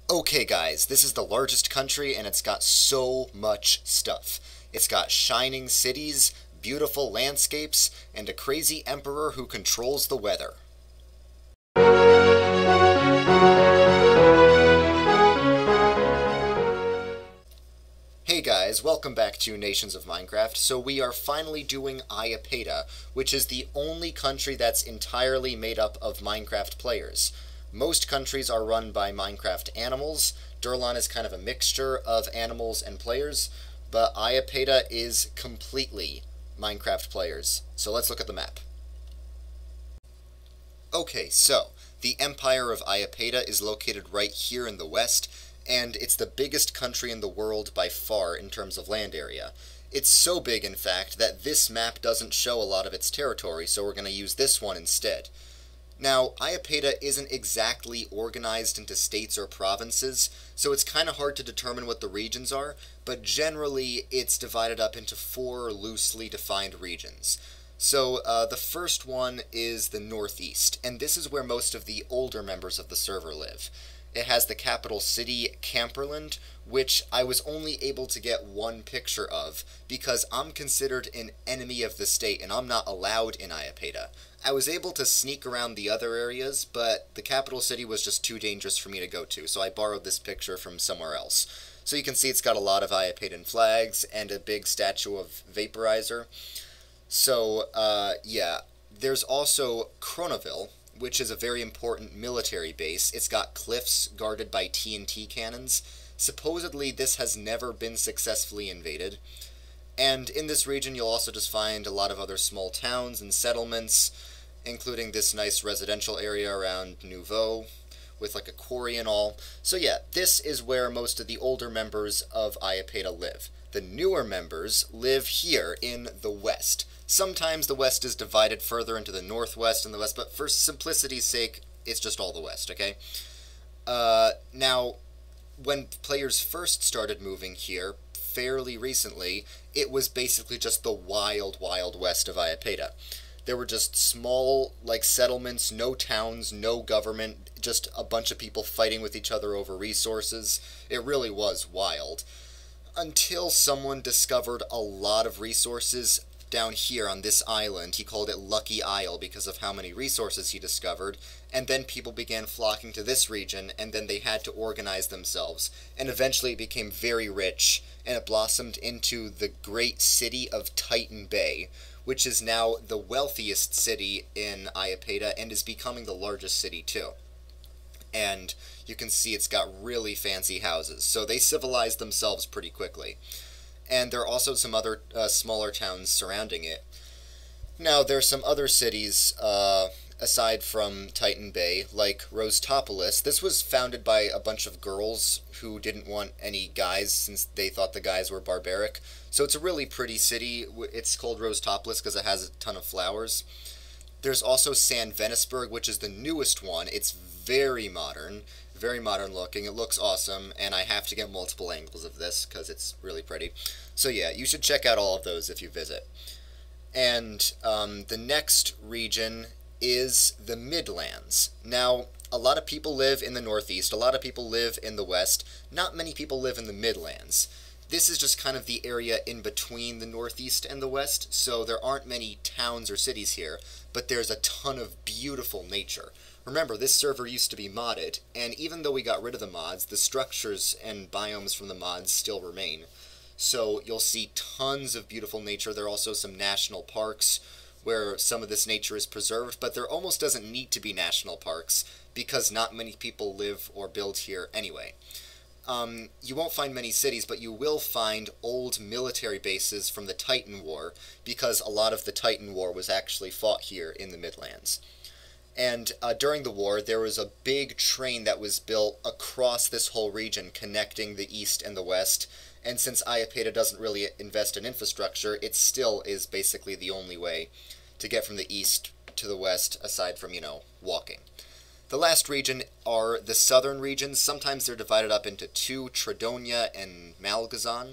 Okay guys, this is the largest country and it's got so much stuff. It's got shining cities, beautiful landscapes, and a crazy emperor who controls the weather. Hey guys, welcome back to Nations of Minecraft. So we are finally doing Iapeta, which is the only country that's entirely made up of Minecraft players. Most countries are run by Minecraft animals. Durlan is kind of a mixture of animals and players, but Iapeta is completely Minecraft players. So let's look at the map. Okay, so the Empire of Iapeta is located right here in the west, and it's the biggest country in the world by far in terms of land area. It's so big, in fact, that this map doesn't show a lot of its territory, so we're going to use this one instead. Now, Iapeta isn't exactly organized into states or provinces, so it's kind of hard to determine what the regions are, but generally it's divided up into four loosely defined regions. So, the first one is the Northeast, and this is where most of the older members of the server live. It has the capital city, Camperland, which I was only able to get one picture of, because I'm considered an enemy of the state and I'm not allowed in Iapeta. I was able to sneak around the other areas, but the capital city was just too dangerous for me to go to, so I borrowed this picture from somewhere else. So you can see it's got a lot of Iapetan flags and a big statue of Vaporizer. So, yeah. There's also Chronaville, which is a very important military base. It's got cliffs guarded by TNT cannons. Supposedly, this has never been successfully invaded. And in this region, you'll also just find a lot of other small towns and settlements, including this nice residential area around Nouveau, with like a quarry and all. So yeah, this is where most of the older members of Iapeta live. The newer members live here in the west. Sometimes the west is divided further into the northwest and the west, but for simplicity's sake, it's just all the west, okay? Now, when players first started moving here, fairly recently, it was basically just the wild, wild west of Iapeta. There were just small, like, settlements, no towns, no government, just a bunch of people fighting with each other over resources. It really was wild. Until someone discovered a lot of resources down here on this island. He called it Lucky Isle because of how many resources he discovered, and then people began flocking to this region, and then they had to organize themselves, and eventually it became very rich, and it blossomed into the great city of Titan Bay, which is now the wealthiest city in Iapeta, and is becoming the largest city too. And you can see it's got really fancy houses, so they civilized themselves pretty quickly. And there are also some other smaller towns surrounding it. Now, there are some other cities, aside from Titan Bay, like Rosetopolis. This was founded by a bunch of girls who didn't want any guys since they thought the guys were barbaric. So it's a really pretty city. It's called Rosetopolis because it has a ton of flowers. There's also San Venisburg, which is the newest one. It's very modern looking. It looks awesome, and I have to get multiple angles of this because it's really pretty. So yeah, you should check out all of those if you visit. And the next region is the Midlands. Now, a lot of people live in the Northeast, a lot of people live in the West, not many people live in the Midlands. This is just kind of the area in between the Northeast and the West, so there aren't many towns or cities here, but there's a ton of beautiful nature. Remember, this server used to be modded, and even though we got rid of the mods, the structures and biomes from the mods still remain. So you'll see tons of beautiful nature. There are also some national parks where some of this nature is preserved, but there almost doesn't need to be national parks because not many people live or build here anyway. You won't find many cities, but you will find old military bases from the Titan War, because a lot of the Titan War was actually fought here in the Midlands. And during the war, there was a big train that was built across this whole region, connecting the east and the west. And since Iapeta doesn't really invest in infrastructure, it still is basically the only way to get from the east to the west, aside from, walking. The last region are the southern regions. Sometimes they're divided up into two, Tredonia and Malgazan.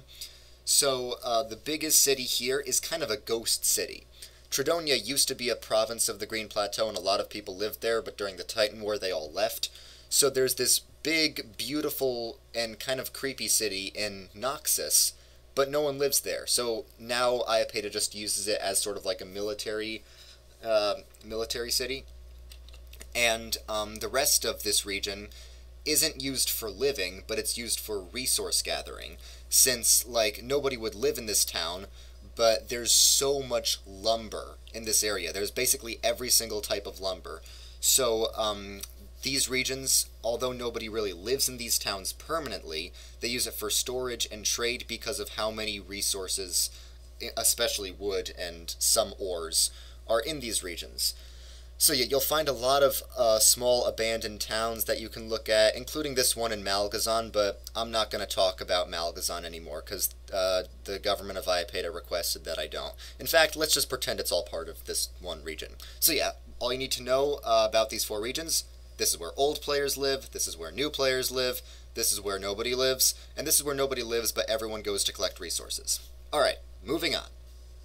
So the biggest city here is kind of a ghost city. Tredonia used to be a province of the Green Plateau, and a lot of people lived there, but during the Titan War they all left. So there's this big, beautiful, and kind of creepy city in Noxus, but no one lives there. So now Iapeta just uses it as sort of like a military city, and the rest of this region isn't used for living, but it's used for resource gathering, since, like, nobody would live in this town, but there's so much lumber in this area. There's basically every single type of lumber. So, these regions, although nobody really lives in these towns permanently, they use it for storage and trade because of how many resources, especially wood and some ores, are in these regions. So yeah, you'll find a lot of small abandoned towns that you can look at, including this one in Malgazan, but I'm not going to talk about Malgazan anymore, because the government of Iapeta requested that I don't. In fact, let's just pretend it's all part of this one region. So yeah, all you need to know about these 4 regions: this is where old players live, this is where new players live, this is where nobody lives, and this is where nobody lives but everyone goes to collect resources. Alright, moving on.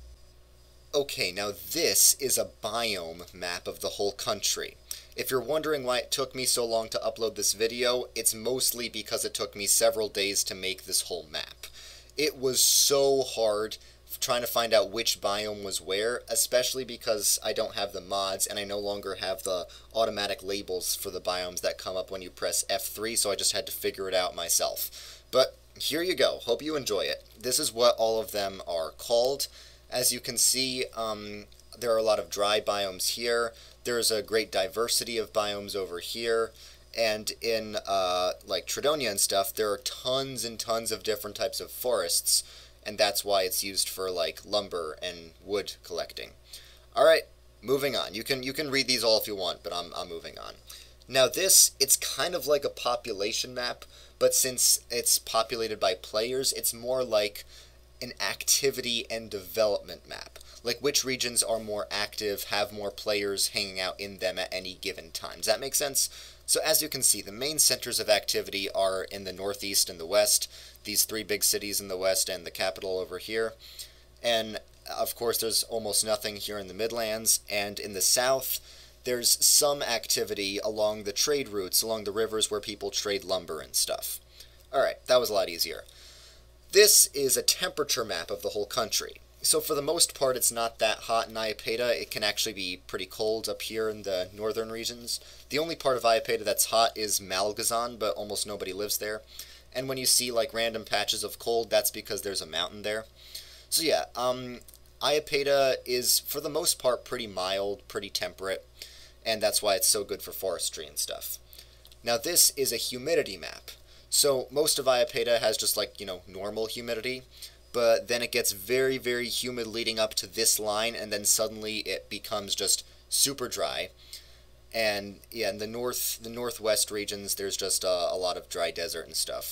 Okay, now this is a biome map of the whole country. If you're wondering why it took me so long to upload this video, it's mostly because it took me several days to make this whole map. It was so hard trying to find out which biome was where, especially because I don't have the mods and I no longer have the automatic labels for the biomes that come up when you press F3, so I just had to figure it out myself. But here you go. Hope you enjoy it. This is what all of them are called. As you can see, there are a lot of dry biomes here. There's a great diversity of biomes over here. And in, like, Tridonia and stuff, there are tons and tons of different types of forests. And that's why it's used for, like, lumber and wood collecting. Alright, moving on. You can read these all if you want, but I'm moving on. Now this, it's kind of like a population map, but since it's populated by players, it's more like an activity and development map. Like which regions are more active, have more players hanging out in them at any given time. Does that make sense? So as you can see, the main centers of activity are in the northeast and the west, these 3 big cities in the west and the capital over here. And of course there's almost nothing here in the Midlands, and in the south there's some activity along the trade routes, along the rivers where people trade lumber and stuff. Alright, that was a lot easier. This is a temperature map of the whole country. So for the most part, it's not that hot in Iapeta. It can actually be pretty cold up here in the northern regions. The only part of Iapeta that's hot is Malgazan, but almost nobody lives there. And when you see like random patches of cold, that's because there's a mountain there. So yeah, Iapeta is for the most part pretty mild, pretty temperate, and that's why it's so good for forestry and stuff. Now this is a humidity map. So most of Iapeta has just like, normal humidity, but then it gets very, very humid leading up to this line, and then suddenly it becomes just super dry. And yeah, in the northwest regions, there's just a lot of dry desert and stuff.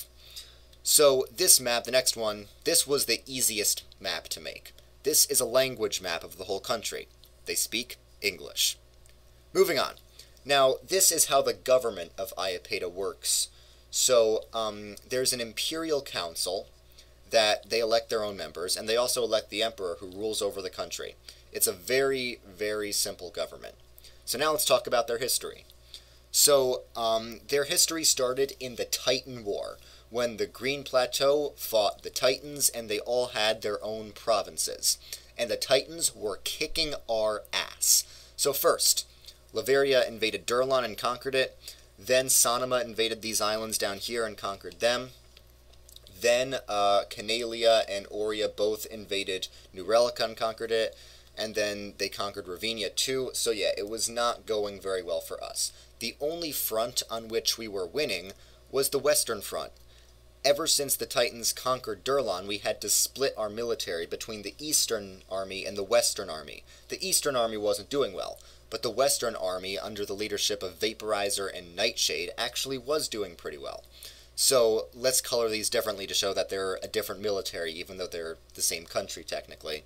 So this map, the next one, this was the easiest map to make. This is a language map of the whole country. They speak English. Moving on. Now, this is how the government of Iapeta works. So, there's an imperial council that they elect their own members, and they also elect the emperor who rules over the country. It's a very, very simple government. So now let's talk about their history. So, their history started in the Titan War, when the Green Plateau fought the Titans, and they all had their own provinces. And the Titans were kicking our ass. So first, Laveria invaded Durlan and conquered it. Then Sanema invaded these islands down here and conquered them. Then Canalia and Auria both invaded New Relica and conquered it. And then they conquered Ravinia too. So yeah, it was not going very well for us. The only front on which we were winning was the Western Front. Ever since the Titans conquered Durlan, we had to split our military between the Eastern Army and the Western Army. The Eastern Army wasn't doing well, but the Western Army, under the leadership of Vaporizer and Nightshade, actually was doing pretty well. So let's color these differently to show that they're a different military, even though they're the same country, technically.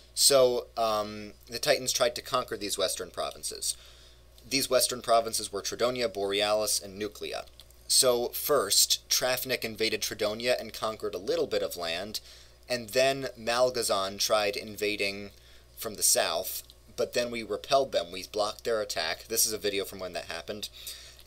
So the Titans tried to conquer these western provinces. These western provinces were Tridonia, Borealis, and Nuclea. So first, Trafnic invaded Tridonia and conquered a little bit of land, and then Malgazan tried invading from the south, but then we repelled them. We blocked their attack. This is a video from when that happened.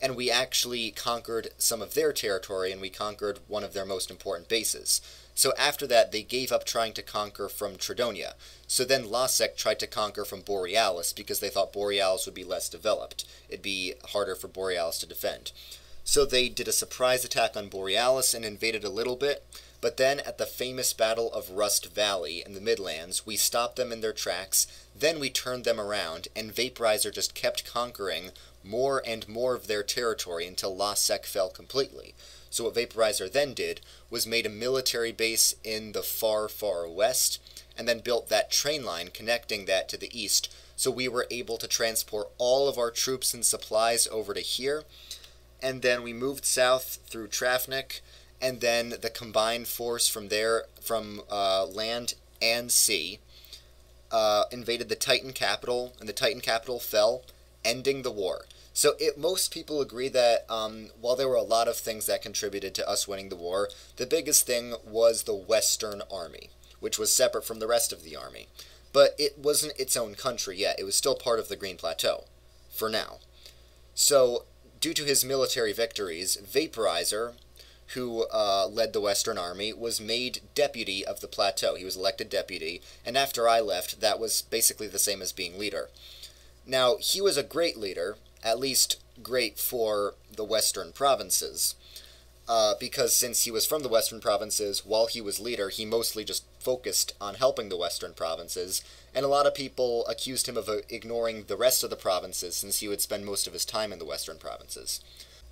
and we actually conquered some of their territory, and we conquered one of their most important bases. So after that, they gave up trying to conquer from Tridonia. So then Lasek tried to conquer from Borealis because they thought Borealis would be less developed. It'd be harder for Borealis to defend. So they did a surprise attack on Borealis and invaded a little bit, but then at the famous Battle of Rust Valley in the Midlands, we stopped them in their tracks, then we turned them around, and Vaporizer just kept conquering more and more of their territory until Lasek fell completely. So what Vaporizer then did was made a military base in the far, far west, and then built that train line connecting that to the east, so we were able to transport all of our troops and supplies over to here, and then we moved south through Trafnic, and then the combined force from there, from land and sea, invaded the Titan capital, and the Titan capital fell, ending the war. So most people agree that while there were a lot of things that contributed to us winning the war, the biggest thing was the Western Army, which was separate from the rest of the army. But it wasn't its own country yet. It was still part of the Green Plateau, for now. So, due to his military victories, Vaporizer, who led the Western Army, was made deputy of the plateau. He was elected deputy, and after I left, that was basically the same as being leader. Now, he was a great leader, at least great for the Western provinces, because since he was from the Western provinces, while he was leader, he mostly just focused on helping the Western provinces, and a lot of people accused him of ignoring the rest of the provinces since he would spend most of his time in the Western provinces.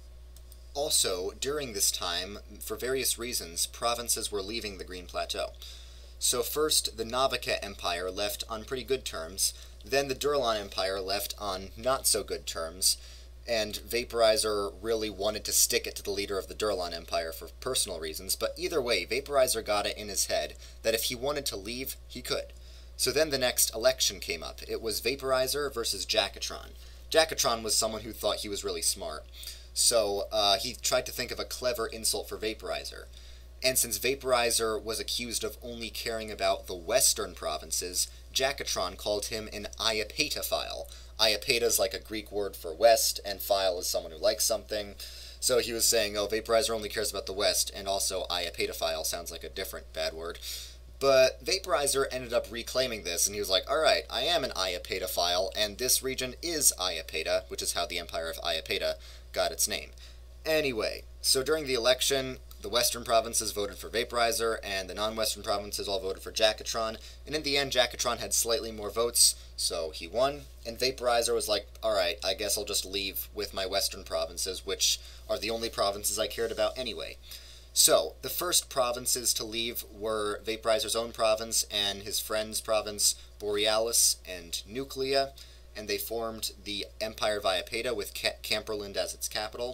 Also, during this time, for various reasons, provinces were leaving the Green Plateau. So first, the Navaket Empire left on pretty good terms, then the Durlan Empire left on not-so-good terms, and Vaporizer really wanted to stick it to the leader of the Durlan Empire for personal reasons, but either way, Vaporizer got it in his head that if he wanted to leave, he could. So then the next election came up. It was Vaporizer versus Jackatron. Jackatron was someone who thought he was really smart, so he tried to think of a clever insult for Vaporizer. And since Vaporizer was accused of only caring about the western provinces, Jackatron called him an Iapeta-phile. Iapeta is like a Greek word for west, and phile is someone who likes something. So he was saying, oh, Vaporizer only cares about the west, and also Iapeta-phile sounds like a different bad word. But Vaporizer ended up reclaiming this, and he was like, alright, I am an Iapeta-phile, and this region is Iapeta, which is how the Empire of Iapeta got its name. Anyway, so during the election, the western provinces voted for Vaporizer, and the non-western provinces all voted for Jackatron, and in the end, Jackatron had slightly more votes, so he won, and Vaporizer was like, alright, I guess I'll just leave with my western provinces, which are the only provinces I cared about anyway. So, the first provinces to leave were Vaporizer's own province and his friend's province, Borealis and Nuclea, and they formed the Empire of Iapeta with Camperland as its capital.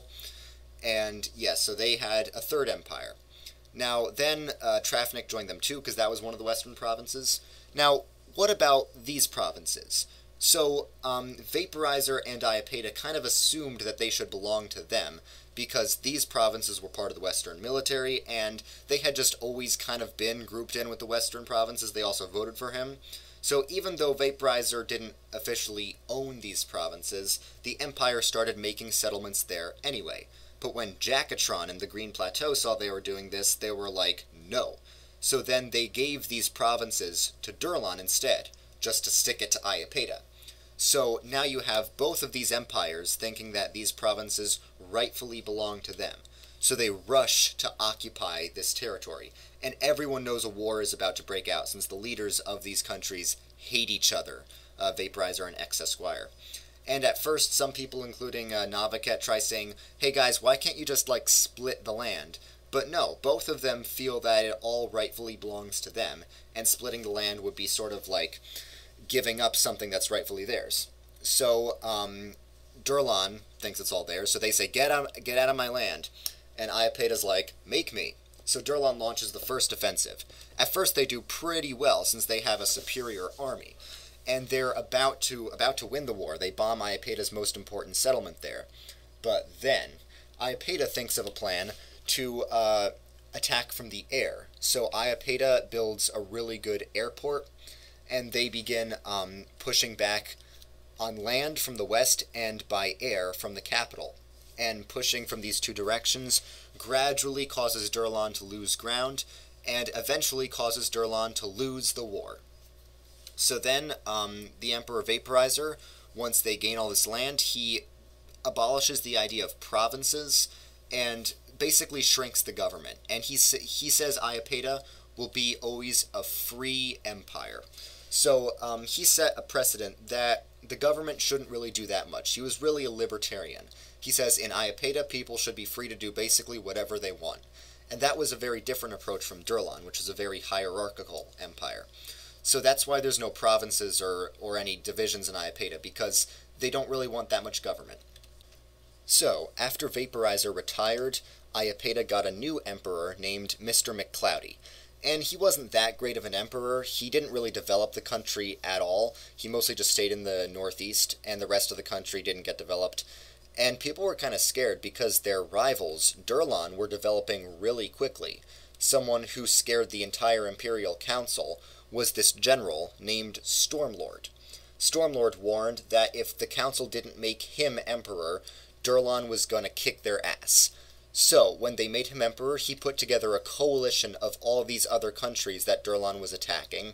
And yes, so they had a third empire. Now, then Trafnic joined them too, because that was one of the western provinces. Now, what about these provinces? So, Vaporizer and Iapeta kind of assumed that they should belong to them, because these provinces were part of the Western military, and they had just always kind of been grouped in with the Western provinces. They also voted for him. So even though Vaporizer didn't officially own these provinces, the Empire started making settlements there anyway. But when Jackatron and the Green Plateau saw they were doing this, they were like, no. So then they gave these provinces to Durlan instead, just to stick it to Iapeta. So now you have both of these empires thinking that these provinces rightfully belong to them. So they rush to occupy this territory. And everyone knows a war is about to break out since the leaders of these countries hate each other, Vaporizer and X-Esquire. And at first, some people, including Navaket, try saying, hey guys, why can't you just, like, split the land? But no, both of them feel that it all rightfully belongs to them, and splitting the land would be sort of like giving up something that's rightfully theirs. So, Durlan thinks it's all theirs, so they say, get out of my land. And Iapeta's like, make me. So Durlan launches the first offensive. At first they do pretty well, since they have a superior army. And they're about to win the war. They bomb Iapeta's most important settlement there. But then, Iapeta thinks of a plan to attack from the air. So Iapeta builds a really good airport, and they begin pushing back on land from the west and by air from the capital. and pushing from these two directions gradually causes Durlan to lose ground, and eventually causes Durlan to lose the war. So then, the Emperor Vaporizer, once they gain all this land, he abolishes the idea of provinces and basically shrinks the government. And he says Iapeta will be always a free empire. So he set a precedent that the government shouldn't really do that much. He was really a libertarian. He says in Iapeta, people should be free to do basically whatever they want. And that was a very different approach from Durlan, which is a very hierarchical empire. So that's why there's no provinces or any divisions in Iapeta, because they don't really want that much government. So, after Vaporizer retired, Iapeta got a new emperor named Mr. McCloudy. And he wasn't that great of an emperor. He didn't really develop the country at all. He mostly just stayed in the northeast, and the rest of the country didn't get developed. And people were kind of scared because their rivals, Durlan, were developing really quickly. Someone who scared the entire Imperial Council was this general named Stormlord. Stormlord warned that if the council didn't make him emperor, Durlan was gonna kick their ass. So, when they made him emperor, he put together a coalition of all these other countries that Durlan was attacking,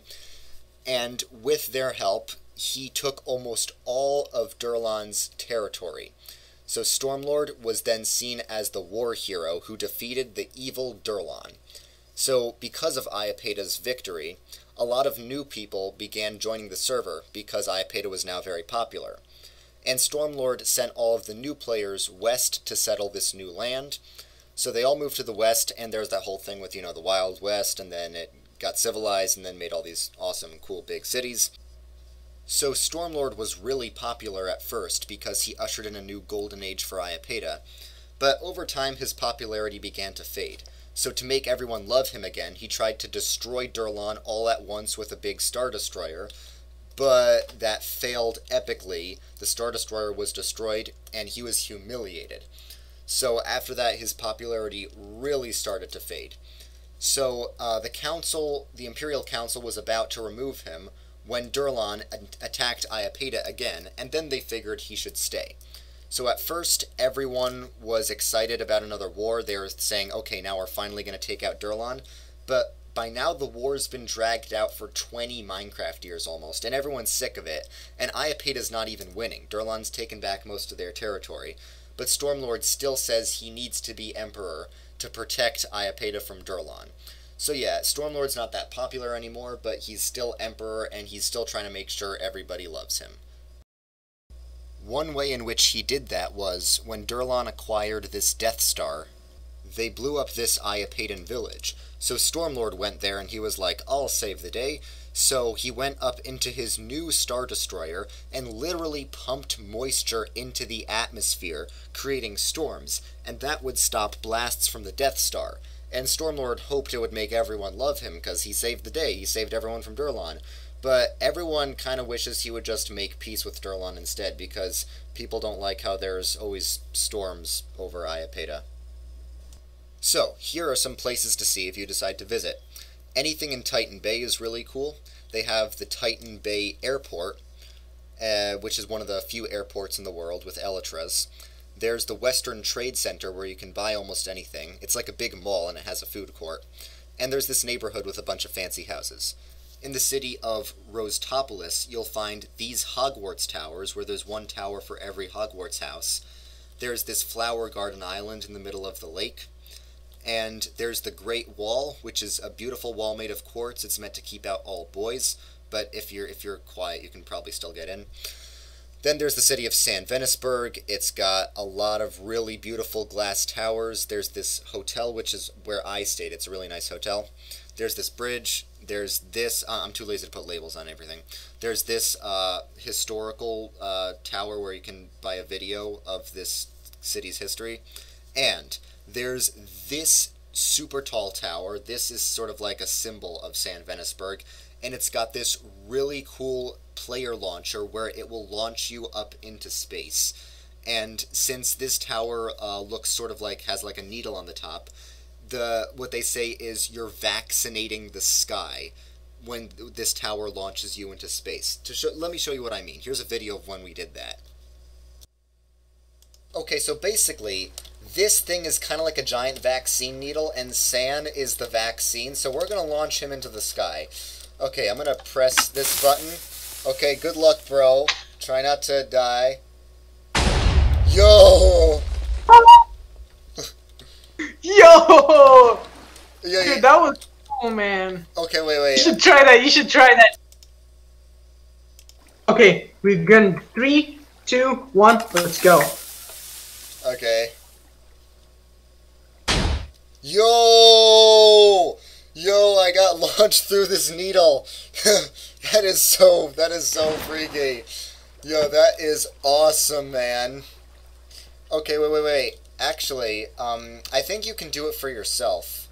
and with their help, he took almost all of Durlan's territory. So Stormlord was then seen as the war hero who defeated the evil Durlan. So, because of Iapeta's victory, a lot of new people began joining the server because Iapeta was now very popular. And Stormlord sent all of the new players west to settle this new land. So they all moved to the west, and there's that whole thing with, the Wild West, and then it got civilized, and then made all these awesome, cool, big cities. So Stormlord was really popular at first because he ushered in a new golden age for Iapeta, but over time his popularity began to fade. So to make everyone love him again, he tried to destroy Durlan all at once with a big Star Destroyer, but that failed epically. The Star Destroyer was destroyed, and he was humiliated. So after that, his popularity really started to fade. So the Imperial Council was about to remove him when Durlan attacked Iapeta again, and then they figured he should stay. So at first, everyone was excited about another war. They were saying, okay, now we're finally going to take out Durlan. But by now, the war's been dragged out for 20 Minecraft years almost, and everyone's sick of it. And Iapeta's not even winning. Durlan's taken back most of their territory. But Stormlord still says he needs to be emperor to protect Iapeta from Durlan. So yeah, Stormlord's not that popular anymore, but he's still emperor, and he's still trying to make sure everybody loves him. One way in which he did that was, when Durlan acquired this Death Star, they blew up this Iapetan village. So Stormlord went there and he was like, I'll save the day. So he went up into his new Star Destroyer and literally pumped moisture into the atmosphere, creating storms, and that would stop blasts from the Death Star. And Stormlord hoped it would make everyone love him, because he saved the day, he saved everyone from Durlan. But everyone kind of wishes he would just make peace with Durlan instead, because people don't like how there's always storms over Iapeta. So, here are some places to see if you decide to visit. Anything in Titan Bay is really cool. They have the Titan Bay Airport, which is one of the few airports in the world with elytras. There's the Western Trade Center where you can buy almost anything. It's like a big mall and it has a food court. And there's this neighborhood with a bunch of fancy houses. In the city of Rosetopolis, you'll find these Hogwarts towers, where there's one tower for every Hogwarts house. There's this flower garden island in the middle of the lake. And there's the Great Wall, which is a beautiful wall made of quartz. It's meant to keep out all boys, but if you're quiet, you can probably still get in. Then there's the city of San Venisburg. It's got a lot of really beautiful glass towers. There's this hotel, which is where I stayed. It's a really nice hotel. There's this bridge. There's this, I'm too lazy to put labels on everything. There's this historical tower where you can buy a video of this city's history. And there's this super tall tower. This is sort of like a symbol of San Venisburg. And it's got this really cool player launcher where it will launch you up into space. And since this tower looks sort of like, has like a needle on the top, what they say is you're vaccinating the sky when this tower launches you into space. Let me show you what I mean. Here's a video of when we did that. Okay, so basically, this thing is kind of like a giant vaccine needle, and San is the vaccine, so we're going to launch him into the sky. Okay, I'm going to press this button. Okay, good luck, bro. Try not to die. Yo! Yo! Yeah, Dude, that was cool, man. okay, wait. You should try that. You should try that. Okay, we've gone 3, 2, 1. Let's go. Okay. Yo! Yo, I got launched through this needle. That is so freaky. Yo, that is awesome, man. Okay, wait. Actually, I think you can do it for yourself.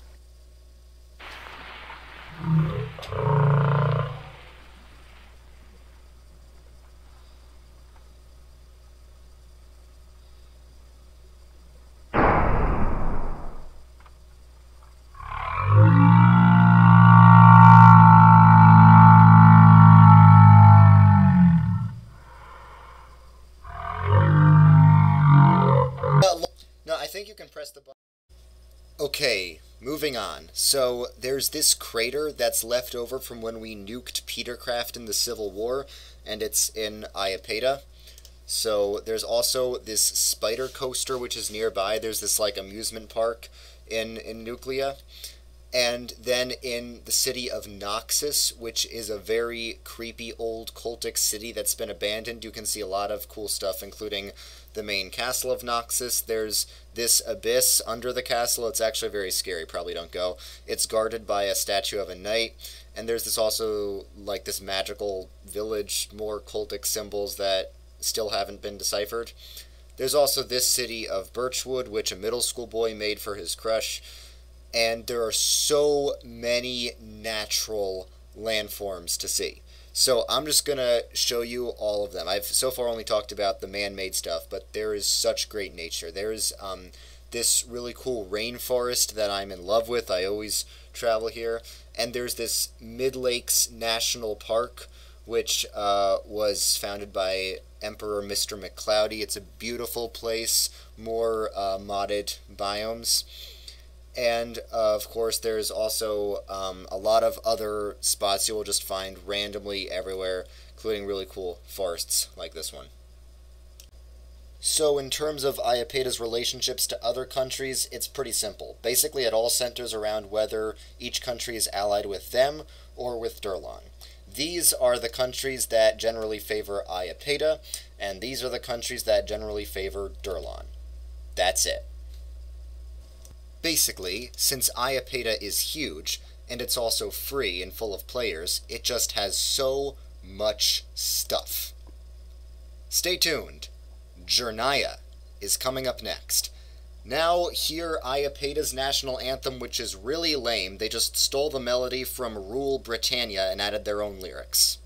No, I think you can press the button. Okay, moving on. So, there's this crater that's left over from when we nuked Petercraft in the Civil War, and it's in Iapeta. So, there's also this spider coaster which is nearby. There's this, like, amusement park in Nuclea. And then in the city of Noxus, which is a very creepy old cultic city that's been abandoned, you can see a lot of cool stuff, including the main castle of Noxus. There's this abyss under the castle. It's actually very scary. Probably don't go. It's guarded by a statue of a knight. And there's this also, like, this magical village, more cultic symbols that still haven't been deciphered. There's also this city of Birchwood, which a middle school boy made for his crush. And there are so many natural landforms to see. So I'm just going to show you all of them. I've so far only talked about the man-made stuff, but there is such great nature. There's this really cool rainforest that I'm in love with. I always travel here. And there's this Mid-Lakes National Park, which was founded by Emperor Mr. McCloudy. It's a beautiful place, more modded biomes. And, of course, there's also a lot of other spots you'll just find randomly everywhere, including really cool forests like this one. So, in terms of Iapeta's relationships to other countries, it's pretty simple. Basically, it all centers around whether each country is allied with them or with Durlan. These are the countries that generally favor Iapeta, and these are the countries that generally favor Durlan. That's it. Basically, since Iapeta is huge, and it's also free and full of players, it just has so much stuff. Stay tuned. Jernaya is coming up next. Now, hear Iapeta's national anthem, which is really lame. They just stole the melody from Rule Britannia and added their own lyrics.